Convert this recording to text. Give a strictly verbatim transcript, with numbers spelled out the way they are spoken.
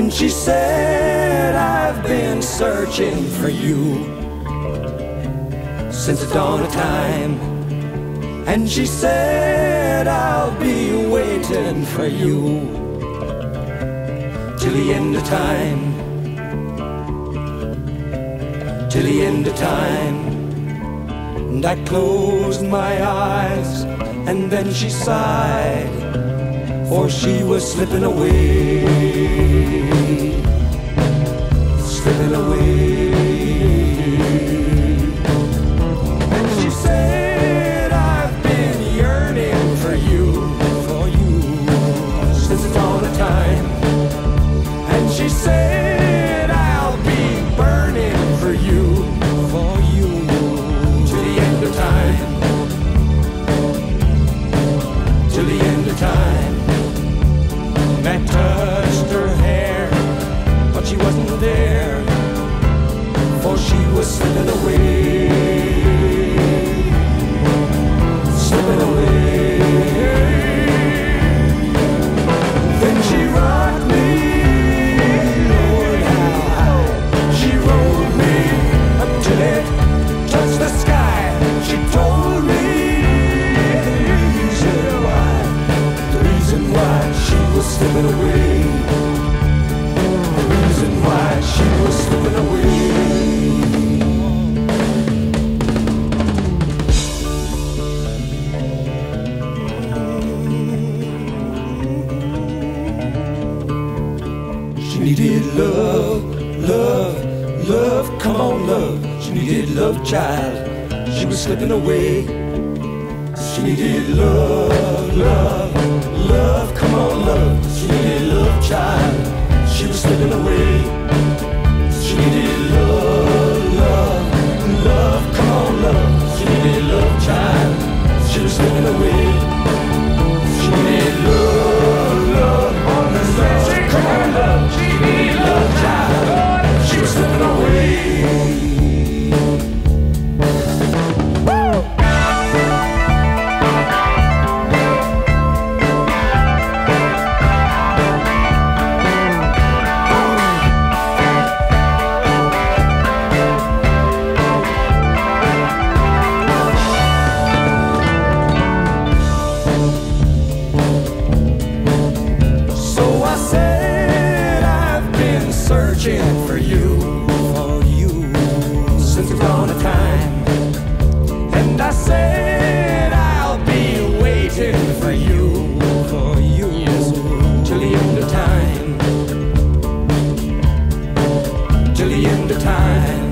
And she said, I've been searching for you since the dawn of time. And she said, I'll be waiting for you till the end of time, till the end of time. And I closed my eyes, and then she sighed, for she was slipping away, slipping away. And she said, I've been yearning for you, for you, since the dawn of time. And she said, I'll be burning for you, for you, till the end of time, till the end of time. And I touched her hair, but she wasn't there, for she was slipping away, slipping away. Then she rocked me, Lord, how high. She rolled me up till it touched the sky. She told me the reason why, the reason why she was slipping away, the reason why she was slipping away. She needed love, love, love, come on love. She needed love, child, she was slipping away. She needed love, love, love, come on love. She needed love, child, she was slipping away. She needed love, love, love, come on love. She needed love, child, she was slipping away. She needed love, love, on the love, come on love. She needed love, child, she was slipping away. Searching for you, for you, since the dawn of time. And I said, I'll be waiting for you, for you, yes, till the end of time, till the end of time.